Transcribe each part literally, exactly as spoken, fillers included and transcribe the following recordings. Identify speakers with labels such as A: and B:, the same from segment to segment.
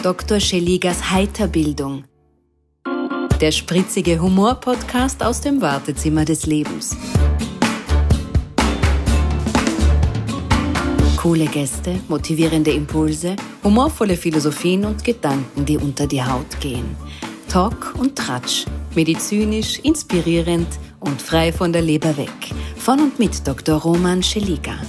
A: Doktor Scheligas Heiterbildung. Der spritzige Humor-Podcast aus dem Wartezimmer des Lebens. Coole Gäste, motivierende Impulse, humorvolle Philosophien und Gedanken, die unter die Haut gehen. Talk und Tratsch, medizinisch, inspirierend und frei von der Leber weg. Von und mit Doktor Roman Scheliga.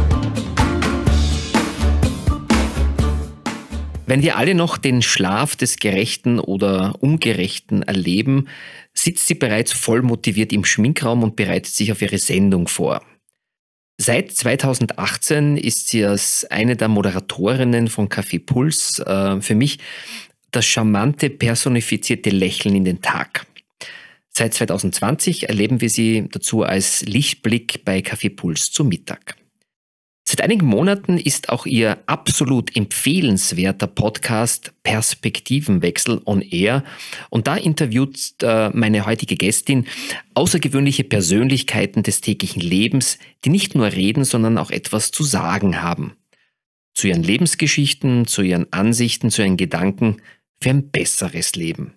B: Wenn wir alle noch den Schlaf des Gerechten oder Ungerechten erleben, sitzt sie bereits voll motiviert im Schminkraum und bereitet sich auf ihre Sendung vor. Seit zweitausendachtzehn ist sie als eine der Moderatorinnen von Café Puls äh, für mich das charmante, personifizierte Lächeln in den Tag. Seit zweitausendzwanzig erleben wir sie dazu als Lichtblick bei Café Puls zu Mittag. Seit einigen Monaten ist auch ihr absolut empfehlenswerter Podcast Perspektivenwechsel on Air und da interviewt äh, meine heutige Gästin außergewöhnliche Persönlichkeiten des täglichen Lebens, die nicht nur reden, sondern auch etwas zu sagen haben. Zu ihren Lebensgeschichten, zu ihren Ansichten, zu ihren Gedanken für ein besseres Leben.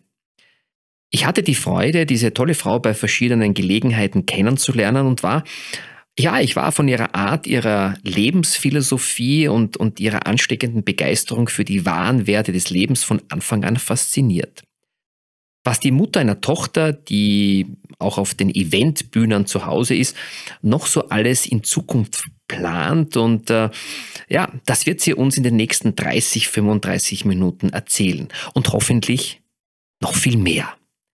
B: Ich hatte die Freude, diese tolle Frau bei verschiedenen Gelegenheiten kennenzulernen und war Ja, ich war von ihrer Art, ihrer Lebensphilosophie und, und ihrer ansteckenden Begeisterung für die wahren Werte des Lebens von Anfang an fasziniert. Was die Mutter einer Tochter, die auch auf den Eventbühnen zu Hause ist, noch so alles in Zukunft plant und äh, ja, das wird sie uns in den nächsten dreißig, fünfunddreißig Minuten erzählen und hoffentlich noch viel mehr.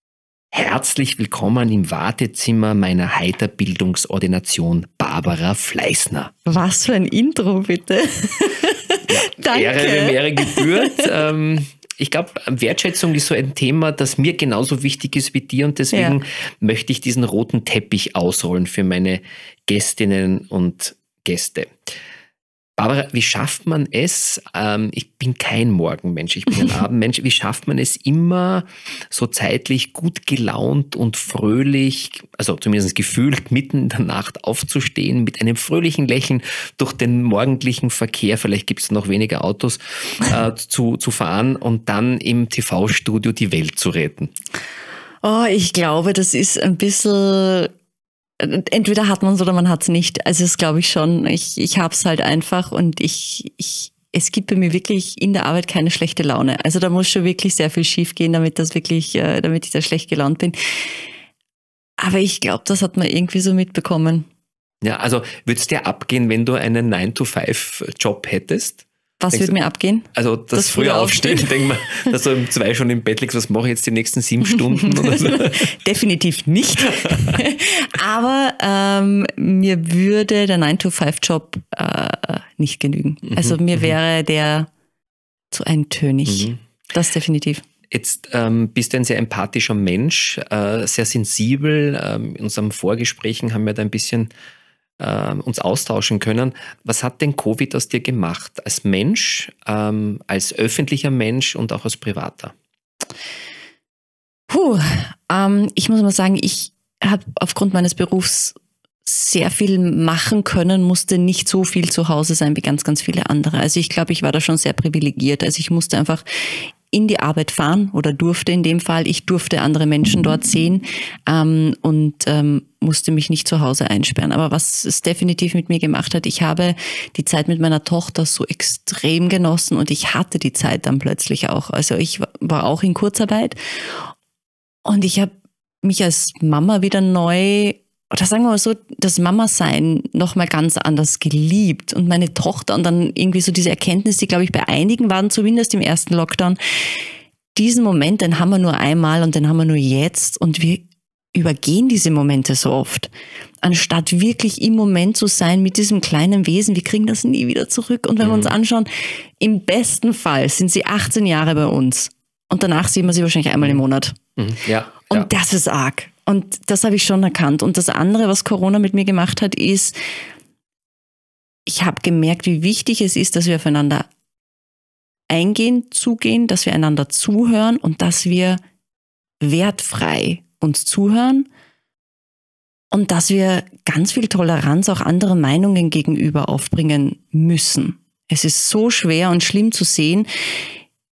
B: Herzlich willkommen im Wartezimmer meiner Heiterbildungsordination, Barbara Fleißner.
C: Was für ein Intro, bitte.
B: Ja,
C: Danke.
B: Ehre, wem Ehre gebührt. ähm, ich glaube, Wertschätzung ist so ein Thema, das mir genauso wichtig ist wie dir und deswegen ja. möchte ich diesen roten Teppich ausrollen für meine Gästinnen und Gäste. Barbara, wie schafft man es, ähm, ich bin kein Morgenmensch, ich bin ein Abendmensch, wie schafft man es immer so zeitlich gut gelaunt und fröhlich, also zumindest gefühlt mitten in der Nacht aufzustehen, mit einem fröhlichen Lächeln durch den morgendlichen Verkehr, vielleicht gibt es noch weniger Autos, äh, zu, zu fahren und dann im T V-Studio die Welt zu retten?
C: Oh, ich glaube, das ist ein bisschen... Entweder hat man es oder man hat es nicht. Also das glaube ich schon. Ich, ich habe es halt einfach und ich, ich, es gibt bei mir wirklich in der Arbeit keine schlechte Laune. Also da muss schon wirklich sehr viel schief gehen, damit das wirklich, damit ich da schlecht gelaunt bin. Aber ich glaube, das hat man irgendwie so mitbekommen.
B: Ja, also würde es dir abgehen, wenn du einen nine to five Job hättest?
C: Was würde mir abgehen?
B: Also das, das frühe Aufstehen, ich denke mal, dass du um zwei schon im Bett liegst, was mache ich jetzt die nächsten sieben Stunden oder so?
C: Definitiv nicht. Aber ähm, mir würde der nine to five Job äh, nicht genügen. Mhm, also mir wäre der zu eintönig. Mhm. Das definitiv.
B: Jetzt ähm, bist du ein sehr empathischer Mensch, äh, sehr sensibel. Ähm, in unserem Vorgesprächen haben wir da ein bisschen uns austauschen können. Was hat denn Covid aus dir gemacht? Als Mensch, ähm, als öffentlicher Mensch und auch als Privater?
C: Puh, ähm, ich muss mal sagen, ich habe aufgrund meines Berufs sehr viel machen können, musste nicht so viel zu Hause sein wie ganz, ganz viele andere. Also ich glaube, ich war da schon sehr privilegiert. Also ich musste einfach in die Arbeit fahren oder durfte in dem Fall. Ich durfte andere Menschen dort sehen ähm, und ähm, musste mich nicht zu Hause einsperren. Aber was es definitiv mit mir gemacht hat, ich habe die Zeit mit meiner Tochter so extrem genossen und ich hatte die Zeit dann plötzlich auch. Also ich war auch in Kurzarbeit und ich habe mich als Mama wieder neu, oder sagen wir mal so, das Mama-Sein nochmal ganz anders geliebt und meine Tochter und dann irgendwie so diese Erkenntnis, die glaube ich bei einigen waren, zumindest im ersten Lockdown, diesen Moment, den haben wir nur einmal und den haben wir nur jetzt und wir übergehen diese Momente so oft. Anstatt wirklich im Moment zu sein mit diesem kleinen Wesen, wir kriegen das nie wieder zurück und wenn mhm. wir uns anschauen, im besten Fall sind sie achtzehn Jahre bei uns und danach sehen wir sie wahrscheinlich einmal im Monat.
B: Mhm. Ja,
C: und
B: ja.
C: das ist arg. Und das habe ich schon erkannt. Und das andere, was Corona mit mir gemacht hat, ist, ich habe gemerkt, wie wichtig es ist, dass wir aufeinander eingehen, zugehen, dass wir einander zuhören und dass wir wertfrei uns zuhören und dass wir ganz viel Toleranz auch anderen Meinungen gegenüber aufbringen müssen. Es ist so schwer und schlimm zu sehen,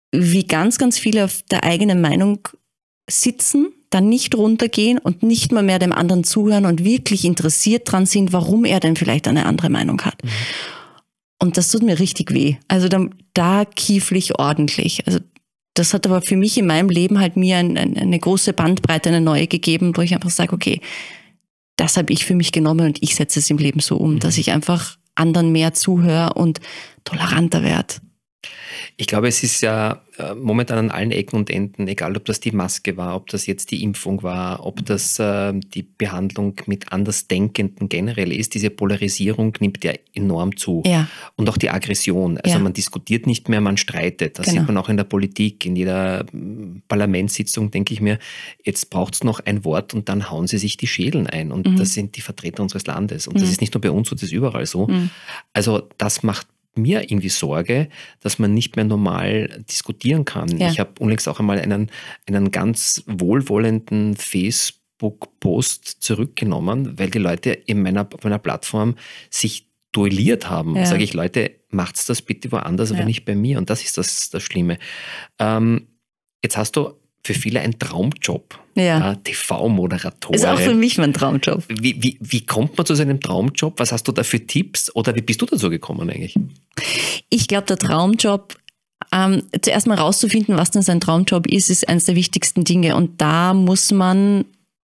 C: wie ganz, ganz viele auf der eigenen Meinung sitzen, dann nicht runtergehen und nicht mal mehr dem anderen zuhören und wirklich interessiert dran sind, warum er denn vielleicht eine andere Meinung hat. Mhm. Und das tut mir richtig weh. Also da, da kiefle ich ordentlich. Also das hat aber für mich in meinem Leben halt mir ein, ein, eine große Bandbreite, eine neue gegeben, wo ich einfach sage, okay, das habe ich für mich genommen und ich setze es im Leben so um, mhm. dass ich einfach anderen mehr zuhöre und toleranter werde.
B: Ich glaube, es ist ja äh, momentan an allen Ecken und Enden, egal ob das die Maske war, ob das jetzt die Impfung war, ob das äh, die Behandlung mit Andersdenkenden generell ist, diese Polarisierung nimmt ja enorm zu.
C: Ja. Und
B: auch die Aggression. Also
C: ja.
B: man diskutiert nicht mehr, man streitet. Das genau. sieht man auch in der Politik, in jeder Parlamentssitzung, denke ich mir, jetzt braucht es noch ein Wort und dann hauen sie sich die Schädeln ein. Und mhm. das sind die Vertreter unseres Landes. Und mhm. das ist nicht nur bei uns so, das ist überall so. Mhm. Also das macht mir irgendwie Sorge, dass man nicht mehr normal diskutieren kann. Ja. Ich habe unlängst auch einmal einen, einen ganz wohlwollenden Facebook-Post zurückgenommen, weil die Leute in meiner, auf meiner Plattform sich duelliert haben. Ja. Sage ich, Leute, macht's das bitte woanders, ja. aber nicht bei mir. Und das ist das, das Schlimme. Ähm, jetzt hast du für viele ein Traumjob.
C: Ja.
B: Äh, T V-Moderatorin.
C: Ist auch für mich mein Traumjob.
B: Wie, wie, wie kommt man zu seinem Traumjob? Was hast du da für Tipps? Oder wie bist du dazu gekommen eigentlich?
C: Ich glaube, der Traumjob, ähm, zuerst mal rauszufinden, was denn sein Traumjob ist, ist eines der wichtigsten Dinge. Und da muss man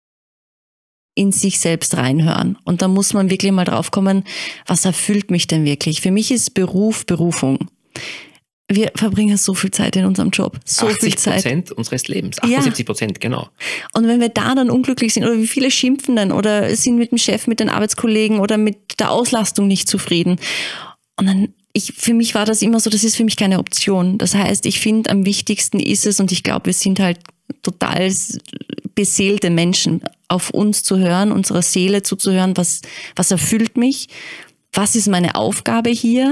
C: in sich selbst reinhören. Und da muss man wirklich mal drauf kommen, was erfüllt mich denn wirklich? Für mich ist Beruf Berufung. Wir verbringen so viel Zeit in unserem Job. So viel Zeit.
B: achtzig Prozent unseres Lebens. achtundsiebzig Prozent, ja. Genau.
C: Und wenn wir da dann unglücklich sind oder wie viele schimpfen dann oder sind mit dem Chef, mit den Arbeitskollegen oder mit der Auslastung nicht zufrieden. Und dann, ich, für mich war das immer so, das ist für mich keine Option. Das heißt, ich finde, am wichtigsten ist es, und ich glaube, wir sind halt total beseelte Menschen, auf uns zu hören, unserer Seele zuzuhören, was, was erfüllt mich, was ist meine Aufgabe hier,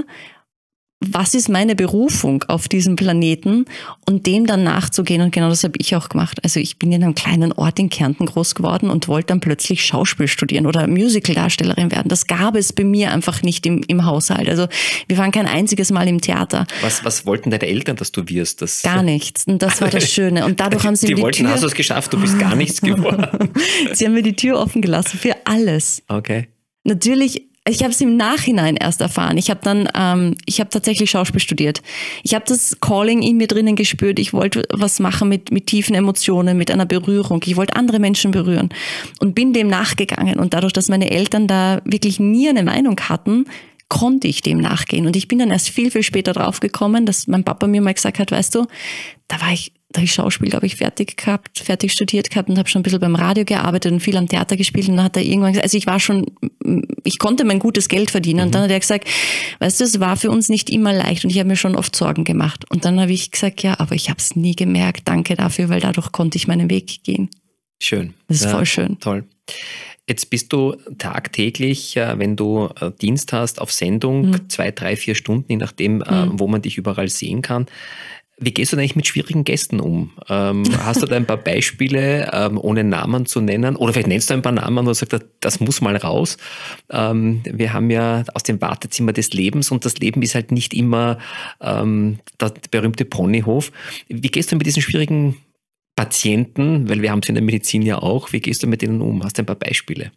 C: was ist meine Berufung auf diesem Planeten und dem dann nachzugehen. Und genau das habe ich auch gemacht. Also ich bin in einem kleinen Ort in Kärnten groß geworden und wollte dann plötzlich Schauspiel studieren oder Musical-Darstellerin werden. Das gab es bei mir einfach nicht im, im Haushalt. Also wir waren kein einziges Mal im Theater.
B: Was, was wollten deine Eltern, dass du wirst? Das
C: gar nichts. Und das war das Schöne. Und dadurch haben sie
B: die
C: mir die
B: wollten,
C: Tür...
B: hast du es geschafft, du bist gar nichts geworden.
C: Sie haben mir die Tür offen gelassen für alles.
B: Okay.
C: Natürlich... Ich habe es im Nachhinein erst erfahren. Ich habe dann, ähm, ich habe tatsächlich Schauspiel studiert. Ich habe das Calling in mir drinnen gespürt. Ich wollte was machen mit mit tiefen Emotionen, mit einer Berührung. Ich wollte andere Menschen berühren und bin dem nachgegangen. Und dadurch, dass meine Eltern da wirklich nie eine Meinung hatten, konnte ich dem nachgehen. Und ich bin dann erst viel, viel später draufgekommen, dass mein Papa mir mal gesagt hat, weißt du, da war ich, da habe ich Schauspiel, glaube ich, fertig gehabt, fertig studiert gehabt und habe schon ein bisschen beim Radio gearbeitet und viel am Theater gespielt. Und dann hat er irgendwann gesagt, also ich war schon, ich konnte mein gutes Geld verdienen. Mhm. Und dann hat er gesagt, weißt du, es war für uns nicht immer leicht und ich habe mir schon oft Sorgen gemacht. Und dann habe ich gesagt, ja, aber ich habe es nie gemerkt. Danke dafür, weil dadurch konnte ich meinen Weg gehen.
B: Schön.
C: Das ist
B: ja,
C: voll schön.
B: Toll. Jetzt bist du tagtäglich, wenn du Dienst hast, auf Sendung, mhm. zwei, drei, vier Stunden, je nachdem, mhm. wo man dich überall sehen kann. Wie gehst du denn eigentlich mit schwierigen Gästen um? Ähm, hast du da ein paar Beispiele, ähm, ohne Namen zu nennen? Oder vielleicht nennst du ein paar Namen und sagst, das muss mal raus. Ähm, wir haben ja aus dem Wartezimmer des Lebens und das Leben ist halt nicht immer ähm, der berühmte Ponyhof. Wie gehst du mit diesen schwierigen Patienten, weil wir haben es in der Medizin ja auch, wie gehst du mit denen um? Hast du ein paar Beispiele?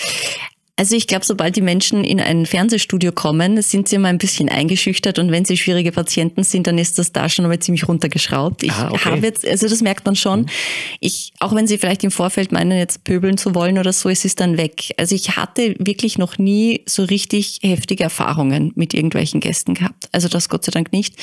C: Also ich glaube, sobald die Menschen in ein Fernsehstudio kommen, sind sie immer ein bisschen eingeschüchtert und wenn sie schwierige Patienten sind, dann ist das da schon einmal ziemlich runtergeschraubt. Ich ah, okay. habe jetzt, also das merkt man schon. Ich, auch wenn sie vielleicht im Vorfeld meinen, jetzt pöbeln zu wollen oder so, es ist dann weg. Also ich hatte wirklich noch nie so richtig heftige Erfahrungen mit irgendwelchen Gästen gehabt. Also das Gott sei Dank nicht.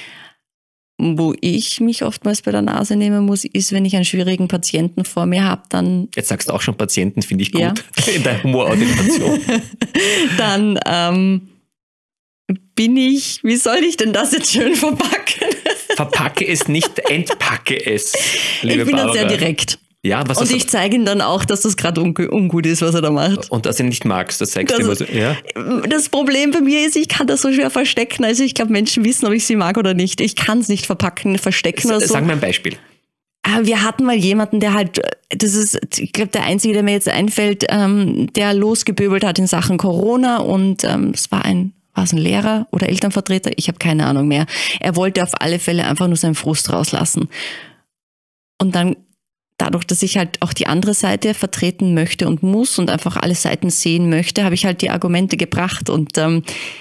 C: Wo ich mich oftmals bei der Nase nehmen muss, ist, wenn ich einen schwierigen Patienten vor mir habe, dann...
B: Jetzt sagst du auch schon Patienten, finde ich gut,
C: ja.
B: in der Humorauditation.
C: Dann ähm, bin ich, wie soll ich denn das jetzt schön verpacken?
B: Verpacke es nicht, entpacke es, liebe
C: Ich bin
B: Barbara.
C: dann sehr direkt.
B: Ja, was
C: und ich zeige ihm dann auch, dass das gerade ungu- ungut ist, was er da macht.
B: Und dass du ihn nicht magst, das zeigst du immer so. Ja?
C: Das Problem bei mir ist, ich kann das so schwer verstecken. Also ich glaube, Menschen wissen, ob ich sie mag oder nicht. Ich kann es nicht verpacken, verstecken oder so.
B: Sag mir ein Beispiel.
C: Wir hatten mal jemanden, der halt, das ist, ich glaube, der Einzige, der mir jetzt einfällt, ähm, der losgeböbelt hat in Sachen Corona und ähm, es war ein war es ein Lehrer oder Elternvertreter? Ich habe keine Ahnung mehr. Er wollte auf alle Fälle einfach nur seinen Frust rauslassen. Und dann, dadurch, dass ich halt auch die andere Seite vertreten möchte und muss und einfach alle Seiten sehen möchte, habe ich halt die Argumente gebracht. Und ähm,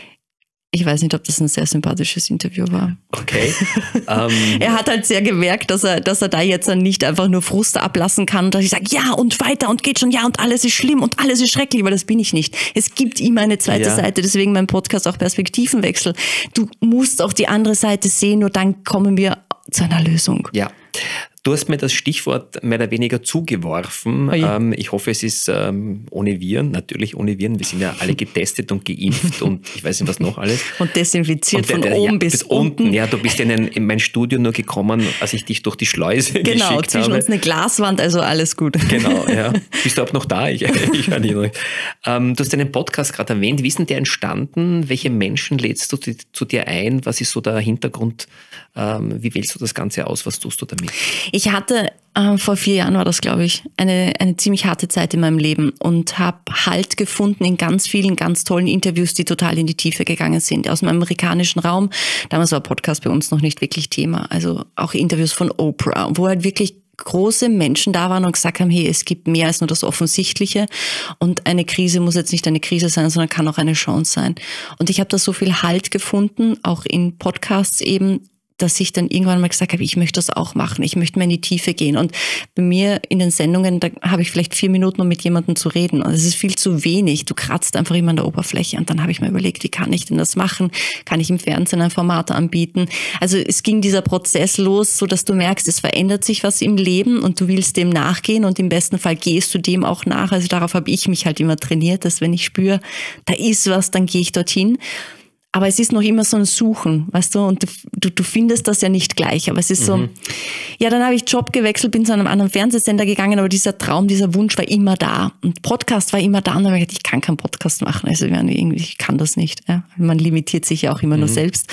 C: ich weiß nicht, ob das ein sehr sympathisches Interview war.
B: Okay. um.
C: Er hat halt sehr gemerkt, dass er, dass er da jetzt dann nicht einfach nur Frust ablassen kann und dass ich sage, ja und weiter und geht schon, ja und alles ist schlimm und alles ist schrecklich, weil das bin ich nicht. Es gibt immer eine zweite ja. Seite, deswegen mein Podcast auch Perspektivenwechsel. Du musst auch die andere Seite sehen, nur dann kommen wir zu einer Lösung.
B: Ja. Du hast mir das Stichwort mehr oder weniger zugeworfen. Oh ja. ähm, ich hoffe, es ist ähm, ohne Viren, natürlich ohne Viren. Wir sind ja alle getestet und geimpft und ich weiß nicht, was noch alles.
C: Und desinfiziert und, von
B: äh,
C: oben
B: ja,
C: bis,
B: bis
C: unten.
B: Ja, du bist in, ein, in mein Studio nur gekommen, als ich dich durch die Schleuse
C: genau,
B: geschickt habe.
C: Genau, zwischen uns eine Glaswand, also alles gut.
B: Genau, ja. Bist du auch noch da? Ich, ich höre nicht. Ähm, du hast deinen Podcast gerade erwähnt. Wie ist denn der entstanden? Welche Menschen lädst du zu, zu dir ein? Was ist so der Hintergrund? Ähm, wie wählst du das Ganze aus? Was tust du damit?
C: Ich hatte, äh, vor vier Jahren war das, glaube ich, eine, eine ziemlich harte Zeit in meinem Leben und habe Halt gefunden in ganz vielen ganz tollen Interviews, die total in die Tiefe gegangen sind. Aus dem amerikanischen Raum, damals war Podcast bei uns noch nicht wirklich Thema, also auch Interviews von Oprah, wo halt wirklich große Menschen da waren und gesagt haben, hey, es gibt mehr als nur das Offensichtliche und eine Krise muss jetzt nicht eine Krise sein, sondern kann auch eine Chance sein. Und ich habe da so viel Halt gefunden, auch in Podcasts eben, dass ich dann irgendwann mal gesagt habe, ich möchte das auch machen, ich möchte mehr in die Tiefe gehen. Und bei mir in den Sendungen, da habe ich vielleicht vier Minuten, um mit jemandem zu reden. Und es ist viel zu wenig. Du kratzt einfach immer an der Oberfläche. Und dann habe ich mir überlegt, wie kann ich denn das machen? Kann ich im Fernsehen ein Format anbieten? Also es ging dieser Prozess los, so dass du merkst, es verändert sich was im Leben und du willst dem nachgehen und im besten Fall gehst du dem auch nach. Also darauf habe ich mich halt immer trainiert, dass wenn ich spüre, da ist was, dann gehe ich dorthin. Aber es ist noch immer so ein Suchen, weißt du, und du, du findest das ja nicht gleich, aber es ist so, mhm. ja, dann habe ich Job gewechselt, bin zu einem anderen Fernsehsender gegangen, aber dieser Traum, dieser Wunsch war immer da und Podcast war immer da und dann habe ich gedacht, ich kann keinen Podcast machen, also irgendwie, ich kann das nicht, ja. Man limitiert sich ja auch immer mhm. nur selbst.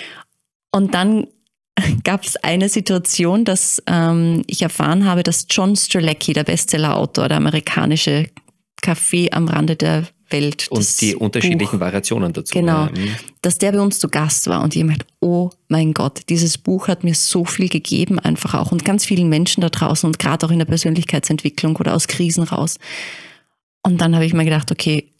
C: Und dann gab es eine Situation, dass ähm, ich erfahren habe, dass John Strzelecki, der Bestsellerautor, der amerikanische Café am Rande der Welt.
B: Und die unterschiedlichen Buch, Variationen dazu.
C: Genau,
B: ja.
C: dass der bei uns zu Gast war und ich habe gedacht, oh mein Gott, dieses Buch hat mir so viel gegeben einfach auch und ganz vielen Menschen da draußen und gerade auch in der Persönlichkeitsentwicklung oder aus Krisen raus. Und dann habe ich mir gedacht, okay,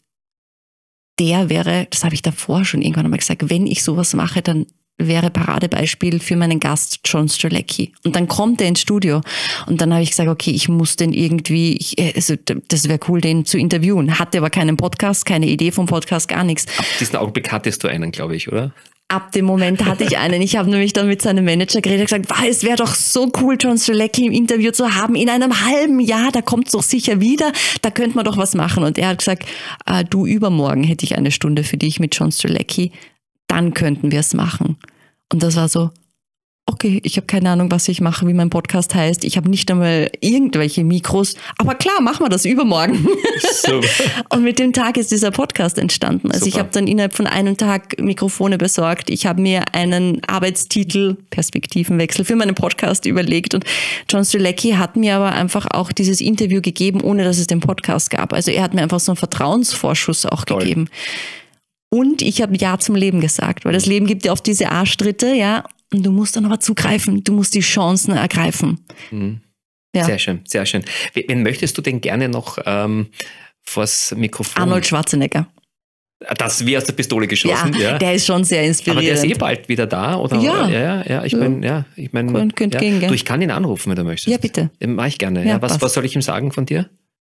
C: der wäre, das habe ich davor schon irgendwann einmal gesagt, wenn ich sowas mache, dann wäre Paradebeispiel für meinen Gast John Strzelecki. Und dann kommt er ins Studio und dann habe ich gesagt, okay, ich muss den irgendwie, ich, also das wäre cool, den zu interviewen. Hatte aber keinen Podcast, keine Idee vom Podcast, gar nichts.
B: Ab diesem Augenblick hattest du einen, glaube ich, oder?
C: Ab dem Moment hatte ich einen. Ich habe nämlich dann mit seinem Manager geredet und gesagt, es wäre doch so cool, John Strzelecki im Interview zu haben. In einem halben Jahr, da kommt es doch sicher wieder. Da könnte man doch was machen. Und er hat gesagt, äh, du, übermorgen hätte ich eine Stunde für dich mit John Strzelecki. Dann könnten wir es machen. Und das war so, okay, ich habe keine Ahnung, was ich mache, wie mein Podcast heißt. Ich habe nicht einmal irgendwelche Mikros. Aber klar, machen wir das übermorgen. Super. Und mit dem Tag ist dieser Podcast entstanden. Also Super. Ich habe dann innerhalb von einem Tag Mikrofone besorgt. Ich habe mir einen Arbeitstitel, Perspektivenwechsel, für meinen Podcast überlegt. Und John Strzelecki hat mir aber einfach auch dieses Interview gegeben, ohne dass es den Podcast gab. Also er hat mir einfach so einen Vertrauensvorschuss auch Toll. gegeben. Und ich habe Ja zum Leben gesagt, weil das Leben gibt dir oft diese Arschtritte, ja, und du musst dann aber zugreifen, du musst die Chancen ergreifen.
B: Mhm. Ja. Sehr schön, sehr schön. Wen möchtest du denn gerne noch ähm, vors Mikrofon?
C: Arnold Schwarzenegger.
B: Das wie aus der Pistole geschossen.
C: Ja, ja, der ist schon sehr inspirierend.
B: Aber der ist eh bald wieder da, oder?
C: Ja,
B: ja, ja. Ich ja. meine, ja, ich meine,
C: könnt, könnt
B: ja.
C: gehen, gell?
B: Du, ich kann ihn anrufen, wenn du möchtest.
C: Ja, bitte.
B: Mach ich gerne. Ja, ja, was, was soll ich ihm sagen von dir?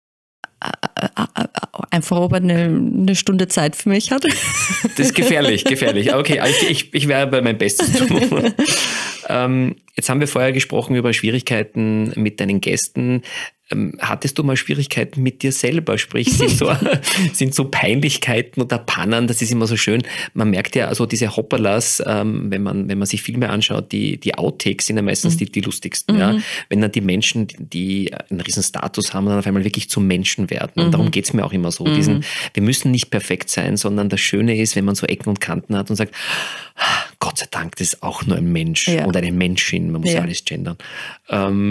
C: Einfach, ob er eine, eine Stunde Zeit für mich hat.
B: Das ist gefährlich, gefährlich. Okay, ich, ich, ich werde bei meinem Bestes tun. ähm, jetzt haben wir vorher gesprochen über Schwierigkeiten mit deinen Gästen. Ähm, hattest du mal Schwierigkeiten mit dir selber? Sprich, sind so, sind so Peinlichkeiten oder Pannen, das ist immer so schön. Man merkt ja, also diese Hopperlas, ähm, wenn man, wenn man sich Filme anschaut, die, die Outtakes sind ja meistens mhm. die, die lustigsten. Mhm. Ja? Wenn dann die Menschen, die einen riesen Status haben, dann auf einmal wirklich zu Menschen werden. Und mhm. darum geht's mir auch immer so. Mhm. Diesen, wir müssen nicht perfekt sein, sondern das Schöne ist, wenn man so Ecken und Kanten hat und sagt, Gott sei Dank, das ist auch nur ein Mensch ja. oder eine Menschin, man muss ja, ja alles gendern. Ähm,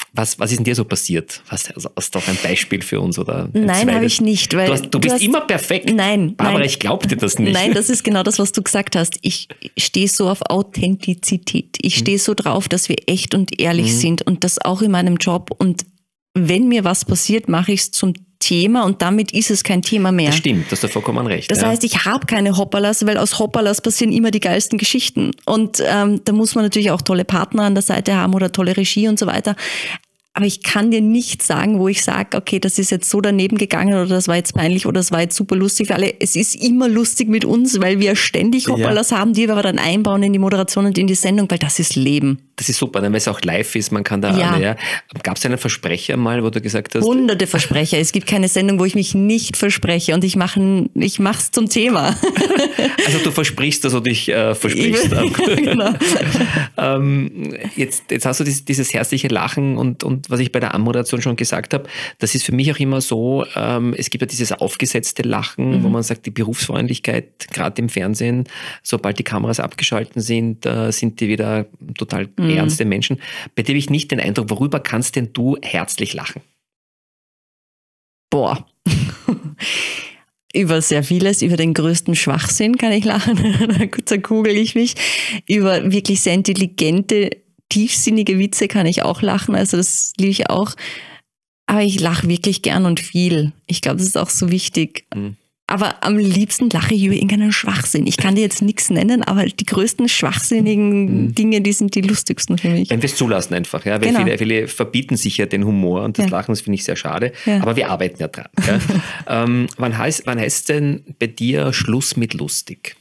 B: Was, was ist denn dir so passiert? Hast, also, hast du auch ein Beispiel für uns? Oder ein
C: Nein, habe ich nicht. Weil
B: du, hast, du, du bist hast, immer perfekt.
C: Nein.
B: Barbara,
C: nein,
B: ich glaub dir das nicht.
C: Nein, das ist genau das, was du gesagt hast. Ich stehe so auf Authentizität. Ich stehe so drauf, dass wir echt und ehrlich mhm. sind und das auch in meinem Job. Und wenn mir was passiert, mache ich es zum Thema und damit ist es kein Thema mehr.
B: Das stimmt, du hast da vollkommen recht.
C: Das
B: ja.
C: heißt, ich habe keine Hoppalas, weil aus Hoppalas passieren immer die geilsten Geschichten. Und ähm, da muss man natürlich auch tolle Partner an der Seite haben oder tolle Regie und so weiter. Aber ich kann dir nicht sagen, wo ich sage, okay, das ist jetzt so daneben gegangen oder das war jetzt peinlich oder das war jetzt super lustig für alle. Es ist immer lustig mit uns, weil wir ständig Hoppalas ja. haben, die wir aber dann einbauen in die Moderation und in die Sendung, weil das ist Leben.
B: Das ist super, dann weil es auch live ist, man kann da
C: ja.
B: alle, ja. Gab es einen Versprecher mal, wo du gesagt hast?
C: Hunderte Versprecher. Es gibt keine Sendung, wo ich mich nicht verspreche und ich mache ich mach's zum Thema.
B: Also du versprichst, dass du dich äh, versprichst. genau. ähm, jetzt, jetzt hast du dieses, dieses herzliche Lachen und, und was ich bei der Anmoderation schon gesagt habe, das ist für mich auch immer so, ähm, es gibt ja dieses aufgesetzte Lachen, mhm. wo man sagt, die Berufsfreundlichkeit, gerade im Fernsehen, sobald die Kameras abgeschalten sind, äh, sind die wieder total mhm. ernste Menschen. Bei dir habe ich nicht den Eindruck, worüber kannst denn du herzlich lachen?
C: Boah. Über sehr vieles, über den größten Schwachsinn kann ich lachen, da zerkugel ich mich. Über wirklich sehr intelligente, tiefsinnige Witze kann ich auch lachen, also das liebe ich auch. Aber ich lache wirklich gern und viel. Ich glaube, das ist auch so wichtig. Mhm. Aber am liebsten lache ich über irgendeinen Schwachsinn. Ich kann dir jetzt nichts nennen, aber die größten schwachsinnigen mhm. Dinge, die sind die lustigsten für mich.
B: Wenn wir es zulassen einfach. Ja? Weil
C: genau.
B: viele, viele verbieten sich ja den Humor und das ja. Lachen, das finde ich sehr schade. Ja. Aber wir arbeiten ja dran. Ja? ähm, wann heißt wann heißt denn bei dir Schluss mit lustig?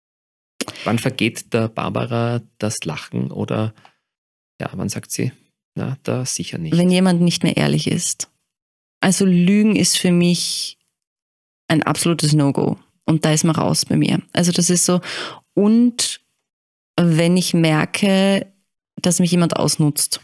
B: Wann vergeht der Barbara das Lachen oder ja, wann sagt sie, na, da sicher nicht?
C: Wenn jemand nicht mehr ehrlich ist. Also Lügen ist für mich ein absolutes No-Go. Und da ist man raus bei mir. Also das ist so. Und wenn ich merke, dass mich jemand ausnutzt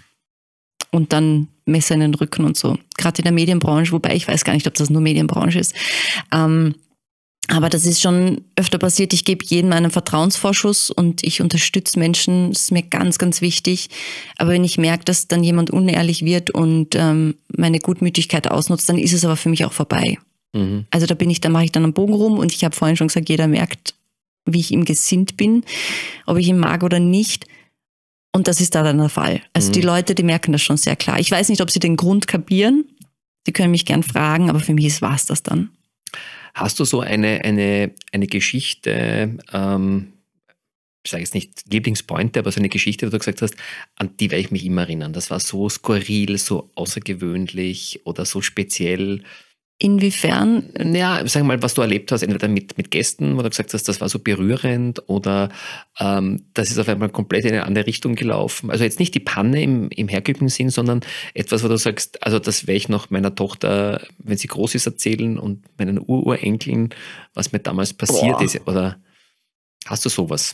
C: und dann Messer in den Rücken und so. Gerade in der Medienbranche, wobei ich weiß gar nicht, ob das nur Medienbranche ist. Ähm, aber das ist schon öfter passiert. Ich gebe jedem einen Vertrauensvorschuss und ich unterstütze Menschen. Das ist mir ganz, ganz wichtig. Aber wenn ich merke, dass dann jemand unehrlich wird und ähm, meine Gutmütigkeit ausnutzt, dann ist es aber für mich auch vorbei. Mhm. Also da bin ich, da mache ich dann einen Bogen rum und ich habe vorhin schon gesagt, jeder merkt, wie ich ihm gesinnt bin, ob ich ihn mag oder nicht. Und das ist da dann der Fall. Also mhm. die Leute, die merken das schon sehr klar. Ich weiß nicht, ob sie den Grund kapieren. Sie können mich gern fragen, aber für mich war es das dann.
B: Hast du so eine, eine, eine Geschichte, ähm, ich sage jetzt nicht Lieblingspointe, aber so eine Geschichte, wo du gesagt hast, an die werde ich mich immer erinnern. Das war so skurril, so außergewöhnlich oder so speziell.
C: Inwiefern?
B: Ja, sag mal, was du erlebt hast, entweder mit, mit Gästen, wo du gesagt hast, das war so berührend oder ähm, das ist auf einmal komplett in eine andere Richtung gelaufen. Also jetzt nicht die Panne im, im herkömmlichen Sinn, sondern etwas, wo du sagst, also das werde ich noch meiner Tochter, wenn sie groß ist, erzählen und meinen Ururenkeln, was mir damals passiert Boah. ist. Oder hast du sowas?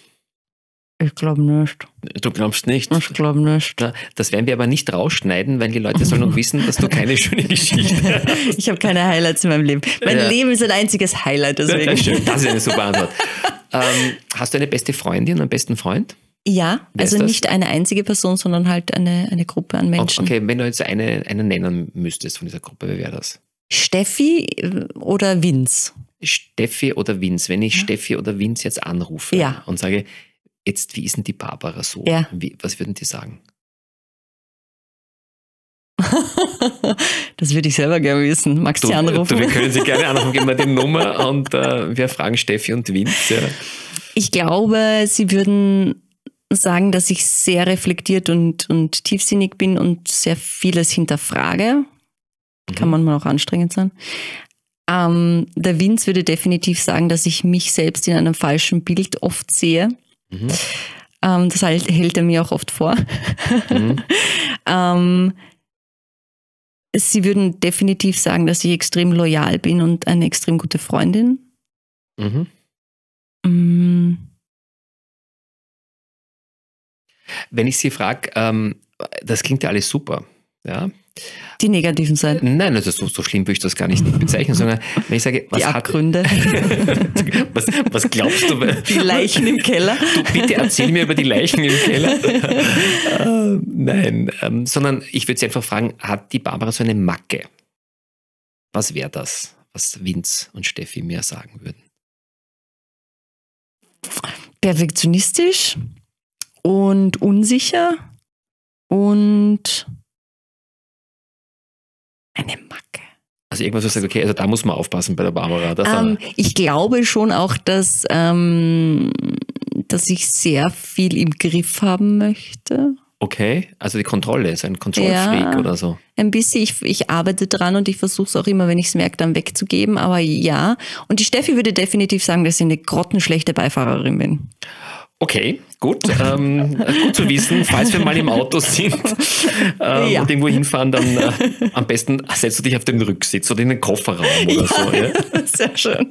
C: Ich glaube nicht.
B: Du glaubst nicht?
C: Ich glaube nicht.
B: Das werden wir aber nicht rausschneiden, weil die Leute sollen noch wissen, dass du keine schöne Geschichte hast.
C: Ich habe keine Highlights in meinem Leben. Mein ja. Leben ist ein einziges Highlight, deswegen.
B: Ja, schön. Das ist eine super Antwort. ähm, hast du eine beste Freundin, einen besten Freund?
C: Ja, Wer also nicht eine einzige Person, sondern halt eine, eine Gruppe an Menschen.
B: Okay, wenn du jetzt eine, eine nennen müsstest von dieser Gruppe, wer wäre das?
C: Steffi oder Vince?
B: Steffi oder Vince. Wenn ich ja. Steffi oder Vince jetzt anrufe
C: ja.
B: und sage, jetzt, wie ist denn die Barbara so?
C: Ja.
B: Wie, was würden die sagen?
C: Das würde ich selber gerne wissen. Magst du sie anrufen?
B: Du, wir können sie gerne anrufen, geben wir die Nummer und äh, wir fragen Steffi und Vince. Ja.
C: Ich glaube, sie würden sagen, dass ich sehr reflektiert und, und tiefsinnig bin und sehr vieles hinterfrage. Mhm. Kann manchmal auch anstrengend sein. Ähm, der Vince würde definitiv sagen, dass ich mich selbst in einem falschen Bild oft sehe. Mhm. Ähm, das halt, hält er mir auch oft vor. Mhm. ähm, sie würden definitiv sagen, dass ich extrem loyal bin und eine extrem gute Freundin. Mhm. Mm.
B: Wenn ich Sie frage, ähm, das klingt ja alles super. Ja.
C: Die negativen Seiten.
B: Nein, also so, so schlimm würde ich das gar nicht bezeichnen, sondern wenn ich sage, was
C: Die
B: hat,
C: Abgründe.
B: was, was glaubst du?
C: Die Leichen im Keller.
B: Du, bitte erzähl mir über die Leichen im Keller. äh, nein, ähm, sondern ich würde sie einfach fragen, hat die Barbara so eine Macke? Was wäre das, was Vince und Steffi mir sagen würden?
C: Perfektionistisch und unsicher und eine Macke.
B: Also irgendwas, wo ich sage, okay, also da muss man aufpassen bei der Barbara. Das
C: Ähm, ich glaube schon auch, dass, ähm, dass ich sehr viel im Griff haben möchte.
B: okay, also die Kontrolle, ist ein Kontrollfreak
C: Ja.
B: oder so.
C: Ein bisschen, ich, ich arbeite dran und ich versuche es auch immer, wenn ich es merke, dann wegzugeben. Aber ja. Und die Steffi würde definitiv sagen, dass ich eine grottenschlechte Beifahrerin bin.
B: Okay, gut. Ähm, gut zu wissen, falls wir mal im Auto sind ähm,
C: Ja.
B: und irgendwo hinfahren, dann äh, am besten setzt du dich auf den Rücksitz oder in den Kofferraum oder so. Ja?
C: Sehr schön.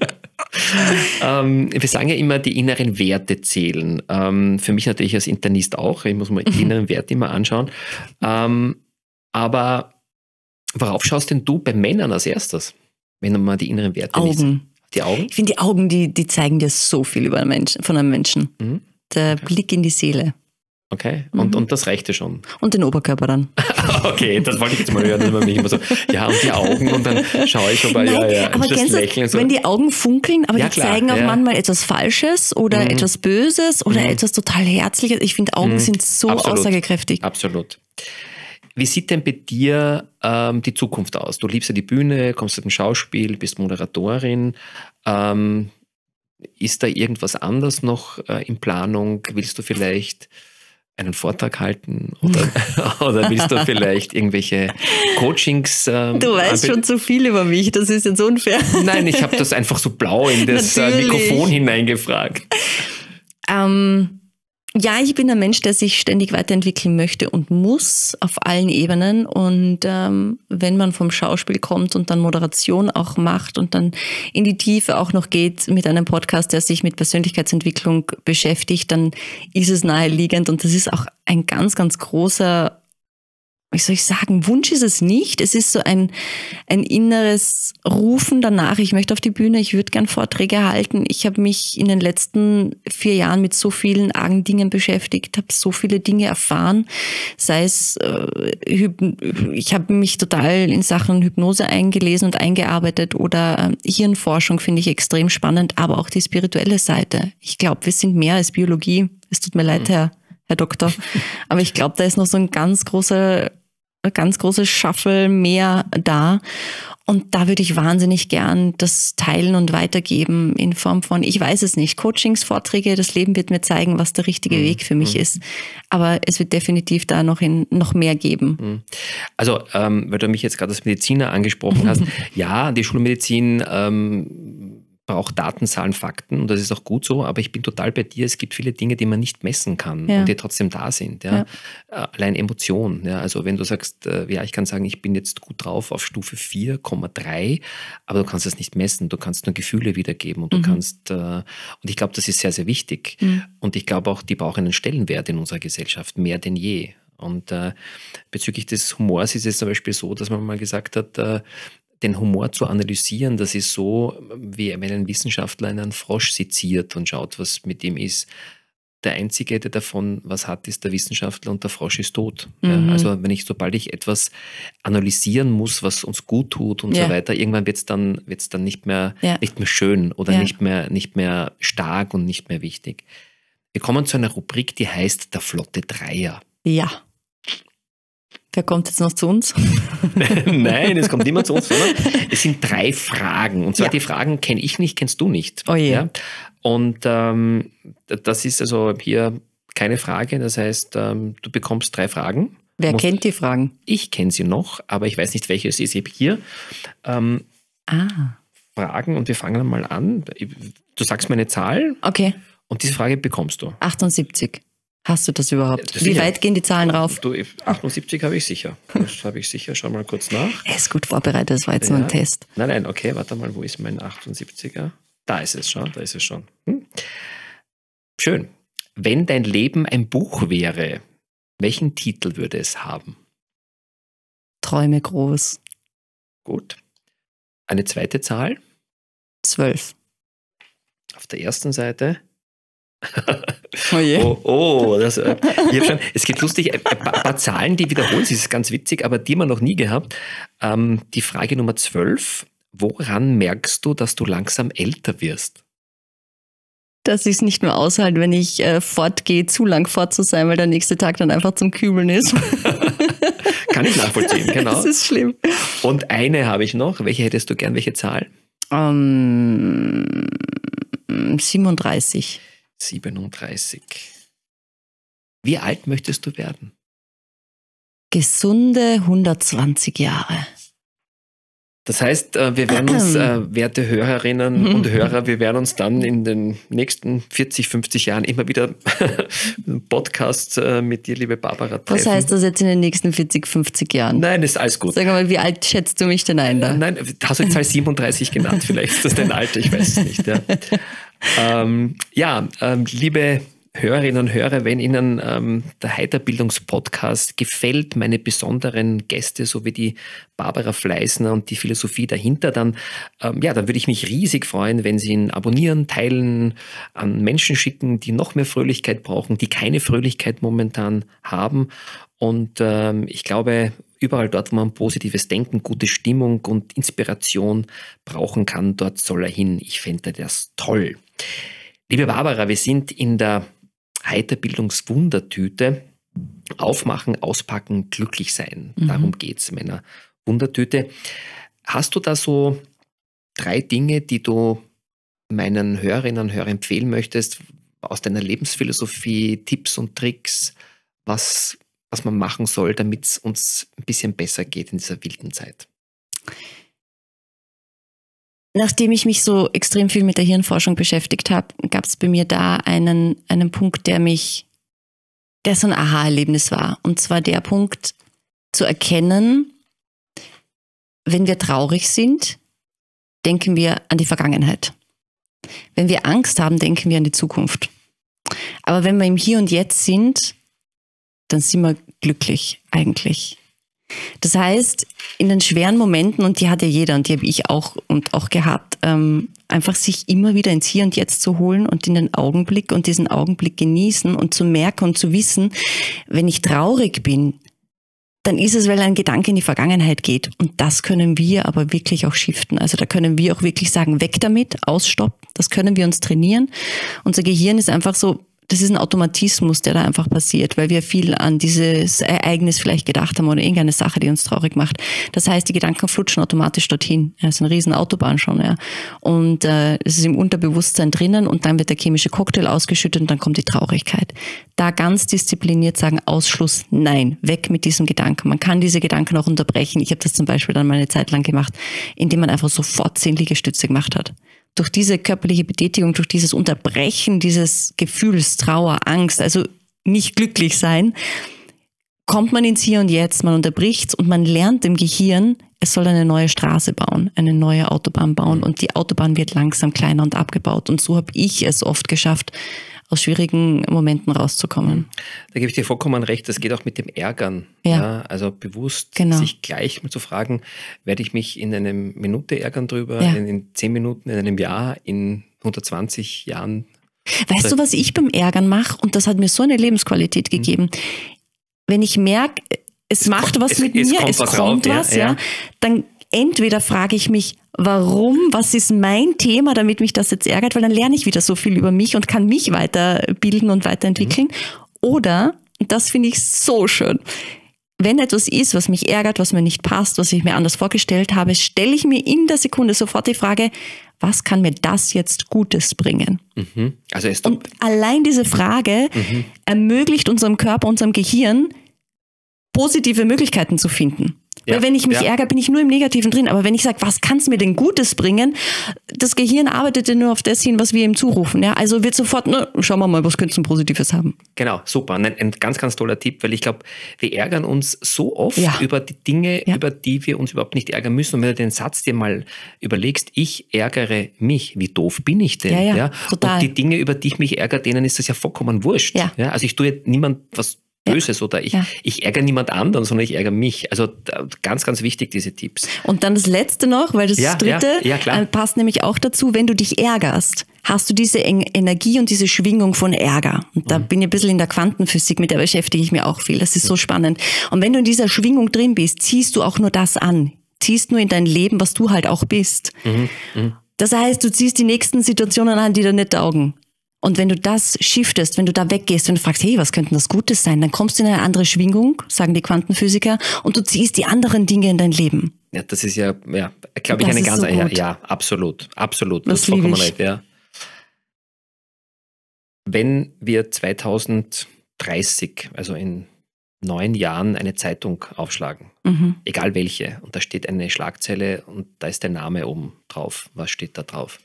B: Ähm, wir sagen ja immer, die inneren Werte zählen. Ähm, für mich natürlich als Internist auch. Ich muss mir die inneren Werte immer anschauen. Ähm, aber worauf schaust denn du bei Männern als erstes, wenn du mal die inneren Werte liest?
C: Augen.
B: Die Augen?
C: Ich finde, die Augen, die, die zeigen dir so viel über einen Menschen, von einem Menschen.
B: Mhm.
C: Der Blick in die Seele.
B: Okay, und,
C: Mhm.
B: und das reicht dir schon.
C: Und den Oberkörper dann.
B: Okay, das wollte ich jetzt mal hören, dass man mich immer so, ja, und die Augen und dann schaue ich, ob er, ja, ja,
C: aber
B: das
C: kennst du,
B: Lächeln so.
C: wenn die Augen funkeln, aber
B: Ja,
C: die
B: klar,
C: zeigen auch
B: ja.
C: manchmal etwas Falsches oder
B: Mhm.
C: etwas Böses oder
B: Mhm.
C: etwas total Herzliches. Ich finde, Augen
B: Mhm.
C: sind so
B: Absolut.
C: aussagekräftig.
B: Absolut. Wie sieht denn bei dir ähm, die Zukunft aus? Du liebst ja die Bühne, kommst aus dem Schauspiel, bist Moderatorin. Ähm, ist da irgendwas anderes noch äh, in Planung? Willst du vielleicht einen Vortrag halten oder, oder willst du vielleicht irgendwelche Coachings? Ähm,
C: Du weißt
B: anbieten?
C: schon zu viel über mich, das ist jetzt unfair.
B: Nein, ich habe das einfach so blau in das äh,
C: Natürlich.
B: Mikrofon hineingefragt.
C: Ähm, ja, ich bin ein Mensch, der sich ständig weiterentwickeln möchte und muss auf allen Ebenen. Und ähm, wenn man vom Schauspiel kommt und dann Moderation auch macht und dann in die Tiefe auch noch geht mit einem Podcast, der sich mit Persönlichkeitsentwicklung beschäftigt, dann ist es naheliegend. Und das ist auch ein ganz, ganz großer, wie soll ich sagen, Wunsch ist es nicht. Es ist so ein, ein inneres Rufen danach. Ich möchte auf die Bühne, ich würde gern Vorträge halten. Ich habe mich in den letzten vier Jahren mit so vielen argen Dingen beschäftigt, habe so viele Dinge erfahren, sei es, äh, Hyp- ich habe mich total in Sachen Hypnose eingelesen und eingearbeitet oder äh, Hirnforschung finde ich extrem spannend, aber auch die spirituelle Seite. Ich glaube, wir sind mehr als Biologie. Es tut mir leid, Herr, Herr Doktor, aber ich glaube, da ist noch so ein ganz großer ein ganz großes Shuffle mehr da. Und da würde ich wahnsinnig gern das teilen und weitergeben in Form von, ich weiß es nicht, Coachings, Vorträge, das Leben wird mir zeigen, was der richtige Weg für mich ist. Aber es wird definitiv da noch, in, noch mehr geben.
B: Also, ähm, weil du mich jetzt gerade als Mediziner angesprochen hast, ja, die Schulmedizin ähm, braucht Daten, Zahlen, Fakten und das ist auch gut so, aber ich bin total bei dir, es gibt viele Dinge, die man nicht messen kann
C: Ja.
B: und die trotzdem da sind. Ja? Ja. Allein Emotionen. Ja? Also wenn du sagst, äh, ja, ich kann sagen, ich bin jetzt gut drauf auf Stufe vier Komma drei, aber du kannst das nicht messen, du kannst nur Gefühle wiedergeben und du
C: Mhm.
B: kannst, äh, und ich glaube, das ist sehr, sehr wichtig.
C: Mhm.
B: Und ich glaube auch, die brauchen einen Stellenwert in unserer Gesellschaft, mehr denn je. Und äh, bezüglich des Humors ist es zum Beispiel so, dass man mal gesagt hat, äh, den Humor zu analysieren, das ist so, wie wenn ein Wissenschaftler einen Frosch seziert und schaut, was mit ihm ist. Der Einzige, der davon was hat, ist der Wissenschaftler und der Frosch ist tot.
C: Mhm.
B: Ja, also wenn ich, sobald ich etwas analysieren muss, was uns gut tut und
C: Ja.
B: so weiter, irgendwann wird es dann, wird's dann nicht mehr,
C: Ja.
B: nicht mehr schön oder
C: Ja.
B: nicht mehr, nicht mehr stark und nicht mehr wichtig. Wir kommen zu einer Rubrik, die heißt der flotte Dreier.
C: Ja. Wer kommt jetzt noch zu uns?
B: Nein, es kommt niemand zu uns, sondern es sind drei Fragen. Und zwar
C: Ja.
B: die Fragen kenne ich nicht, kennst du nicht.
C: Oh je.
B: Ja? Und ähm, das ist also hier keine Frage. Das heißt, ähm, du bekommst drei Fragen.
C: Wer
B: Musst-
C: kennt die Fragen?
B: Ich kenne sie noch, aber ich weiß nicht, welche es ist. Ich habe hier ähm,
C: Ah,
B: Fragen und wir fangen mal an. Du sagst mir eine Zahl
C: okay.
B: und diese Frage bekommst du.
C: achtundsiebzig. Hast du das überhaupt?
B: Das
C: Wie
B: sicher.
C: weit gehen die Zahlen rauf?
B: Du, achtundsiebzig habe ich sicher. Das habe ich sicher. Schau mal kurz nach.
C: Er ist gut vorbereitet, das war jetzt nur
B: Ja.
C: ein Test.
B: Nein, nein, okay, warte mal, wo ist mein achtundsiebziger? Da ist es schon, da ist es schon. Hm? Schön. Wenn dein Leben ein Buch wäre, welchen Titel würde es haben?
C: träume groß.
B: Gut. Eine zweite Zahl?
C: Zwölf.
B: Auf der ersten Seite.
C: Oh je.
B: Oh, oh das, äh, ich hab schon, es gibt lustig, ein paar, paar Zahlen, die wiederholen sich, das ist ganz witzig, aber die haben wir noch nie gehabt. Ähm, die Frage Nummer zwölf, woran merkst du, dass du langsam älter wirst?
C: Dass ich es nicht mehr aushalte, wenn ich äh, fortgehe, zu lang fort zu sein, weil der nächste Tag dann einfach zum Kübeln ist.
B: Kann ich nachvollziehen, genau.
C: Das ist schlimm.
B: Und eine habe ich noch. Welche hättest du gern, welche Zahl?
C: Um, siebenunddreißig.
B: siebenunddreißig. Wie alt möchtest du werden?
C: Gesunde hundertzwanzig Jahre.
B: Das heißt, wir werden uns, äh, werte Hörerinnen und Hörer, wir werden uns dann in den nächsten vierzig, fünfzig Jahren immer wieder Podcasts äh, mit dir, liebe Barbara, treffen.
C: Was heißt das jetzt in den nächsten vierzig, fünfzig Jahren?
B: Nein, ist alles gut.
C: Sag mal, wie alt schätzt du mich denn ein da?
B: Nein, hast du die Zahl siebenunddreißig genannt? Vielleicht ist das dein Alter, ich weiß es nicht. Ja, ähm, ja ähm, liebe Hörerinnen und Hörer, wenn Ihnen ähm, der Heiterbildungspodcast gefällt, meine besonderen Gäste, so wie die Barbara Fleißner und die Philosophie dahinter, dann, ähm, ja, dann würde ich mich riesig freuen, wenn Sie ihn abonnieren, teilen, an Menschen schicken, die noch mehr Fröhlichkeit brauchen, die keine Fröhlichkeit momentan haben. Und ähm, ich glaube, überall dort, wo man positives Denken, gute Stimmung und Inspiration brauchen kann, dort soll er hin. Ich fände das toll. Liebe Barbara, wir sind in der Heiterbildungswundertüte. Aufmachen, auspacken, glücklich sein. Mhm. Darum geht es, meiner Wundertüte. Hast du da so drei Dinge, die du meinen Hörerinnen und Hörern empfehlen möchtest, aus deiner Lebensphilosophie, Tipps und Tricks, was, was man machen soll, damit es uns ein bisschen besser geht in dieser wilden Zeit?
C: Nachdem ich mich so extrem viel mit der Hirnforschung beschäftigt habe, gab es bei mir da einen, einen Punkt, der mich, der so ein Aha-Erlebnis war. Und zwar der Punkt, zu erkennen, wenn wir traurig sind, denken wir an die Vergangenheit. Wenn wir Angst haben, denken wir an die Zukunft. Aber wenn wir im Hier und Jetzt sind, dann sind wir glücklich eigentlich. Das heißt, in den schweren Momenten, und die hat ja jeder und die habe ich auch und auch gehabt, ähm, einfach sich immer wieder ins Hier und Jetzt zu holen und in den Augenblick und diesen Augenblick genießen und zu merken und zu wissen, wenn ich traurig bin, dann ist es, weil ein Gedanke in die Vergangenheit geht. Und das können wir aber wirklich auch shiften. Also da können wir auch wirklich sagen, weg damit, ausstopp. Das können wir uns trainieren. Unser Gehirn ist einfach so, das ist ein Automatismus, der da einfach passiert, weil wir viel an dieses Ereignis vielleicht gedacht haben oder irgendeine Sache, die uns traurig macht. Das heißt, die Gedanken flutschen automatisch dorthin. Ja, das ist eine riesen Autobahn schon. Ja. Und äh, es ist im Unterbewusstsein drinnen und dann wird der chemische Cocktail ausgeschüttet und dann kommt die Traurigkeit. Da ganz diszipliniert sagen, Ausschluss, nein, weg mit diesem Gedanken. Man kann diese Gedanken auch unterbrechen. Ich habe das zum Beispiel dann mal eine Zeit lang gemacht, indem man einfach sofort zehn Liegestütze gemacht hat. Durch diese körperliche Betätigung, durch dieses Unterbrechen dieses Gefühls, Trauer, Angst, also nicht glücklich sein, kommt man ins Hier und Jetzt, man unterbricht's und man lernt im Gehirn, es soll eine neue Straße bauen, eine neue Autobahn bauen und die Autobahn wird langsam kleiner und abgebaut. Und so habe ich es oft geschafft, aus schwierigen Momenten rauszukommen.
B: Da gebe ich dir vollkommen recht, das geht auch mit dem Ärgern.
C: Ja.
B: Ja, also bewusst
C: Genau.
B: sich gleich mal zu fragen, werde ich mich in einer Minute ärgern drüber,
C: Ja.
B: in, in zehn Minuten, in einem Jahr, in hundertzwanzig Jahren.
C: Weißt du, was ich beim Ärgern mache? Und das hat mir so eine Lebensqualität gegeben. Wenn ich merke, es, es macht was
B: es,
C: mit
B: es
C: mir,
B: kommt
C: es
B: was
C: kommt
B: rauf,
C: was,
B: ja,
C: ja,
B: ja.
C: dann entweder frage ich mich, warum, was ist mein Thema, damit mich das jetzt ärgert, weil dann lerne ich wieder so viel über mich und kann mich weiterbilden und weiterentwickeln. Mhm. Oder, und das finde ich so schön, wenn etwas ist, was mich ärgert, was mir nicht passt, was ich mir anders vorgestellt habe, stelle ich mir in der Sekunde sofort die Frage, was kann mir das jetzt Gutes bringen?
B: Mhm. Also es
C: und allein diese Frage mhm. ermöglicht unserem Körper, unserem Gehirn, positive Möglichkeiten zu finden. Ja, weil wenn ich mich ja. ärgere, bin ich nur im Negativen drin. Aber wenn ich sage, was kann es mir denn Gutes bringen? Das Gehirn arbeitet ja nur auf das hin, was wir ihm zurufen. Ja? Also wird sofort, na, schauen wir mal, was könnte es denn Positives haben?
B: Genau, super. Ein, ein ganz, ganz toller Tipp, weil ich glaube, wir ärgern uns so oft
C: ja.
B: über die Dinge,
C: ja.
B: über die wir uns überhaupt nicht ärgern müssen. Und wenn du den Satz dir mal überlegst, ich ärgere mich, wie doof bin ich denn?
C: Ja, ja,
B: ja?
C: total.
B: Und die Dinge, über die ich mich ärgere, denen ist das ja vollkommen wurscht.
C: Ja.
B: Ja? Also ich tue niemand was Böses ja. oder ich, ja. ich ärgere niemand anderen, sondern ich ärgere mich. Also ganz, ganz wichtig, diese Tipps.
C: Und dann das Letzte noch, weil das,
B: ja,
C: das Dritte
B: ja, ja,
C: passt nämlich auch dazu, wenn du dich ärgerst, hast du diese Energie und diese Schwingung von Ärger. Und da mhm. bin ich ein bisschen in der Quantenphysik, mit der beschäftige ich mich auch viel. Das ist so spannend. Und wenn du in dieser Schwingung drin bist, ziehst du auch nur das an. Ziehst nur in dein Leben, was du halt auch bist.
B: Mhm. Mhm.
C: Das heißt, du ziehst die nächsten Situationen an, die dir nicht taugen. Und wenn du das shiftest, wenn du da weggehst und fragst, hey, was könnte das Gutes sein, dann kommst du in eine andere Schwingung, sagen die Quantenphysiker, und du ziehst die anderen Dinge in dein Leben.
B: Ja, das ist ja, ja glaube ich, eine ganz, so ja, ja, absolut, absolut. Das ist vollkommen recht, ja. Wenn wir zweitausenddreißig, also in neun Jahren, eine Zeitung aufschlagen, mhm. egal welche, und da steht eine Schlagzeile und da ist der Name oben drauf. Was steht da drauf?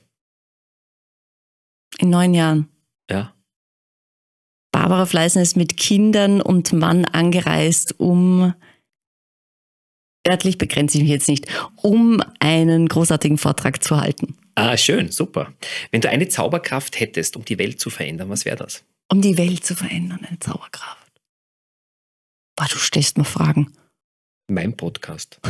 C: In neun Jahren?
B: Ja.
C: Barbara Fleißner ist mit Kindern und Mann angereist, um, örtlich begrenze ich mich jetzt nicht, um einen großartigen Vortrag zu halten.
B: Ah, schön, super. Wenn du eine Zauberkraft hättest, um die Welt zu verändern, was wäre das?
C: Um die Welt zu verändern, eine Zauberkraft. Boah, du stellst mir Fragen.
B: Mein Podcast.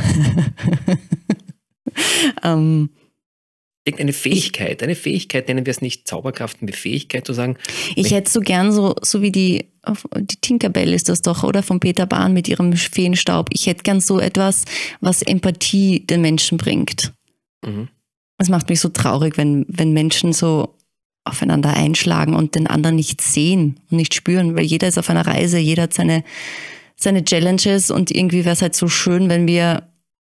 C: ähm,
B: Irgendeine Fähigkeit, eine Fähigkeit, nennen wir es nicht Zauberkraft, eine Fähigkeit zu sagen.
C: Ich hätte so gern so, so wie die, die Tinkerbell ist das doch, oder? Von Peter Pan mit ihrem Feenstaub. Ich hätte gern so etwas, was Empathie den Menschen bringt. Mhm. Es macht mich so traurig, wenn, wenn Menschen so aufeinander einschlagen und den anderen nicht sehen und nicht spüren, weil jeder ist auf einer Reise, jeder hat seine, seine Challenges und irgendwie wäre es halt so schön, wenn wir,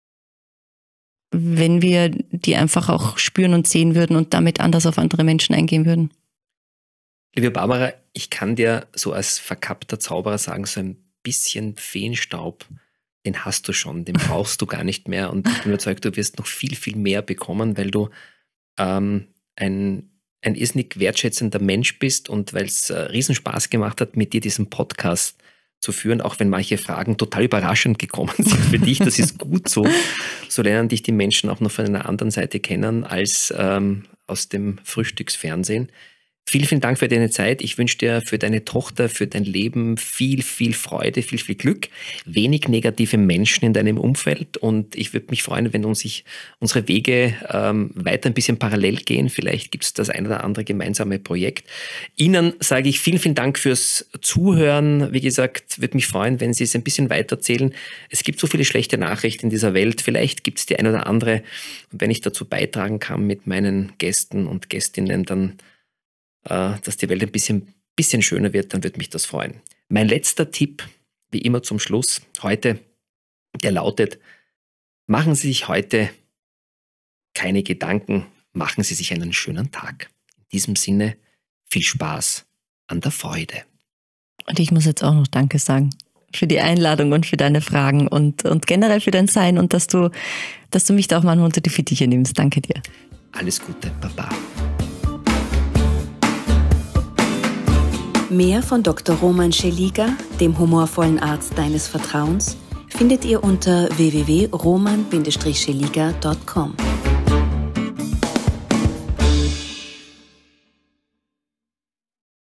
C: wenn wir die einfach auch spüren und sehen würden und damit anders auf andere Menschen eingehen würden.
B: Liebe Barbara, ich kann dir so als verkappter Zauberer sagen, so ein bisschen Feenstaub, den hast du schon, den brauchst du gar nicht mehr. Und ich bin überzeugt, du wirst noch viel, viel mehr bekommen, weil du ähm, ein, ein irrsinnig wertschätzender Mensch bist und weil es äh, Riesenspaß gemacht hat, mit dir diesen Podcast zu führen, auch wenn manche Fragen total überraschend gekommen sind für dich. Das ist gut so. So lernen dich die Menschen auch noch von einer anderen Seite kennen als ähm, aus dem Frühstücksfernsehen. Vielen, vielen Dank für deine Zeit. Ich wünsche dir für deine Tochter, für dein Leben viel, viel Freude, viel, viel Glück, wenig negative Menschen in deinem Umfeld und ich würde mich freuen, wenn uns sich unsere Wege ähm, weiter ein bisschen parallel gehen. Vielleicht gibt es das ein oder andere gemeinsame Projekt. Ihnen sage ich vielen, vielen Dank fürs Zuhören. Wie gesagt, würde mich freuen, wenn Sie es ein bisschen weiterzählen. Es gibt so viele schlechte Nachrichten in dieser Welt. Vielleicht gibt es die ein oder andere. Und wenn ich dazu beitragen kann mit meinen Gästen und Gästinnen, dann dass die Welt ein bisschen, bisschen schöner wird, dann würde mich das freuen. Mein letzter Tipp, wie immer zum Schluss, heute, der lautet, machen Sie sich heute keine Gedanken, machen Sie sich einen schönen Tag. In diesem Sinne, viel Spaß an der Freude.
C: Und ich muss jetzt auch noch Danke sagen für die Einladung und für deine Fragen und, und generell für dein Sein und dass du, dass du mich da auch manchmal unter die Fittiche nimmst. Danke dir.
B: Alles Gute, Baba.
A: Mehr von Doktor Roman Szeliga, dem humorvollen Arzt deines Vertrauens, findet ihr unter w w w punkt roman Bindestrich szeliga punkt com.